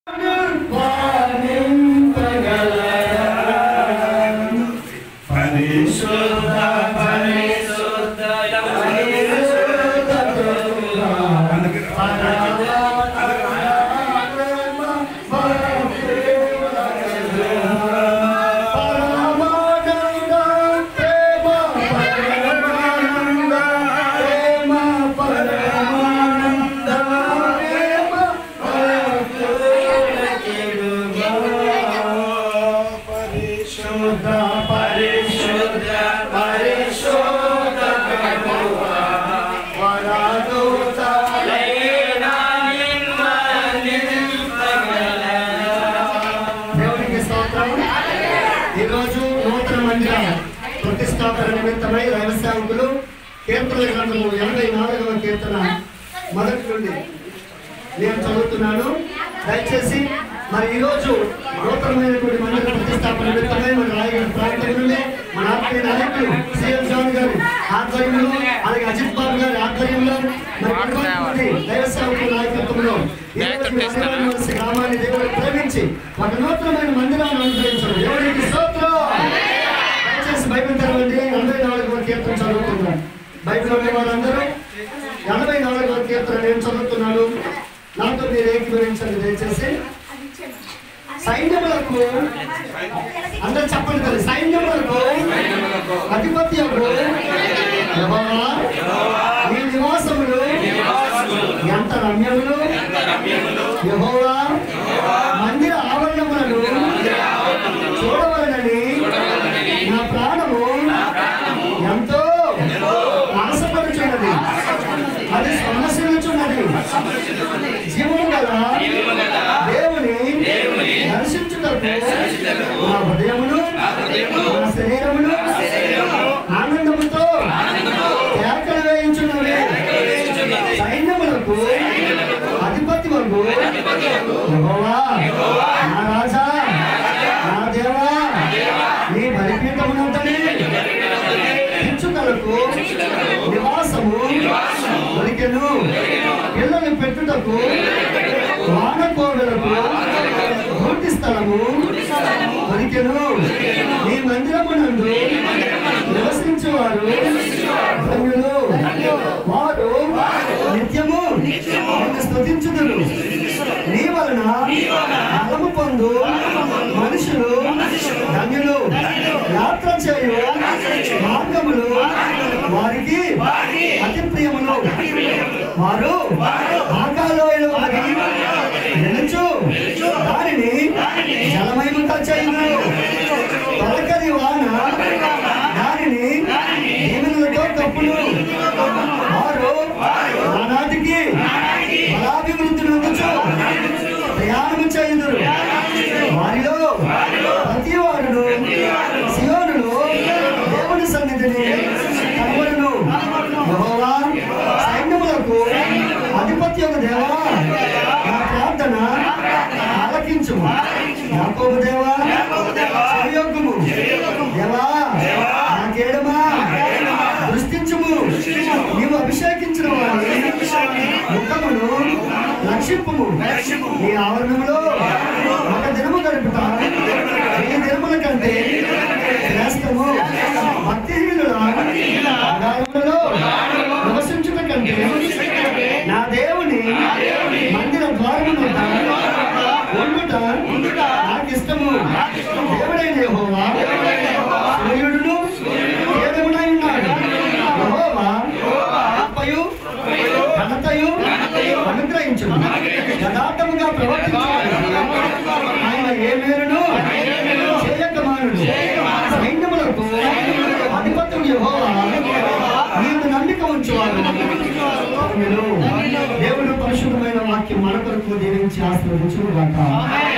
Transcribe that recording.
నిమిత్తమై వ్యవసాయకులు కీర్తన గ్రంథము 84వ కీర్తన మొదటి నుండి నేను చదువుతున్నాను. దయచేసి మరి ఈరోజు నూతనమైనటువంటి మందిర ప్రతిష్టాపన నిమిత్తమై మన రాయగడ ప్రాంతం నుండి మన ఆత్మీయ నాయకులు సిఎం జాన్ గారి ఆధ్వర్యంలో, అలాగే అజిత్ బాబు గారి ఆధ్వర్యంలో, మరి దైవసేవకుల నాయకత్వంలో గ్రామాన్ని దేవుడు ప్రేమించి ఒక నూతనమైన మందిరాన్ని అనుగ్రహించడం దేవుడికి స్తోత్రం. బైబిల్ తెరవండి. 84వ కీర్తన చదువుతున్నాను. బైబిల్ ఉన్న వాళ్ళందరూ 84వ కీర్తన నేను చదువుతున్నాను. నాతో మీరు ఏకీభవించండి దయచేసి. సైన్యములకు అందరూ చెప్పండి కదా. సైన్యములకు అధిపతి యెహోవా, నీ నివాసములు ఎంత రమ్యములు. యెహోవా మందిర ఆవరణములను చూడవలనని నా ప్రాణము ఎంతో ఆశపడుచున్నది. అది సమస్యలుచున్నది. జీవము గల దేవుని దర్శించుటకు నా హృదయమును నా శరీరమును ఆనందముతో కేకలు వేయించున్నవి. సైన్యములకు అధిపతి వరకు యెహోవా నా రాజా, నా దేవా, నీ బలిపీఠమునంతనే పిచ్చుకలకు నివాసము దొరికెను. పిల్లలు పెట్టుటకు వానకోవెలకు పూర్తి స్థలము దొరికెను. నీ మందిరమునందు నివసించేవారు ధన్యులు. వారు నిత్యము నిన్ను స్తుతించుదురు. నీ వలన బలము పొందు మనుషులు ధన్యులు. యాత్ర చేయు మార్గములు వారికి అతి ప్రియములు. వారు ఆకాలోయలో నిలుచు దానిని జలమయముగా చేయును. తొలకరి వాన దానిని దీవెనలతో కప్పును. వారు ఆనాటికి బలాభివృద్ధి నొందొచ్చు ప్రయాణము చేయుదురు. వారిలో ప్రతి వారును సియోనులో దేవుని సన్నిధిని కనబడును. యెహోవా సైన్యములకు అధిపతి యొక్క దేవా, నా ప్రార్థన ఆలకించుము. యాకోబు దేవా చెవియొగ్గుము. దేవా నా కేడమా దృష్టించుము. నీవు అభిషేకించిన వారిని ముఖమును లక్షింపుము. నీ ఆవరణములో ఒక దినము గడుపుట ఈ దినముల కంటే శ్రేష్టము. భక్తిహీనుల గాయములలో నివసించుట కంటే నా దేవుని మందిర ద్వారమున ఉండుట నాకు ఇష్టము. దేవుడైన యెహోవా సూర్యుడును కేదమునై ఉన్నాడు. యెహోవా కృపయు ఘనతయు అనుగ్రహించును. యథార్థముగా ప్రవర్తించువాడు ఆయన ఏ మేలును చేయకమానుడు. సైన్యములకు అధిపతుడు యెహోవా నీవు నమ్మిక ఉంచువాడు. దేవుడు పరిశుద్ధమైన వాక్యం మన కొరకు దీవించి ఆశీర్వదించును గాక.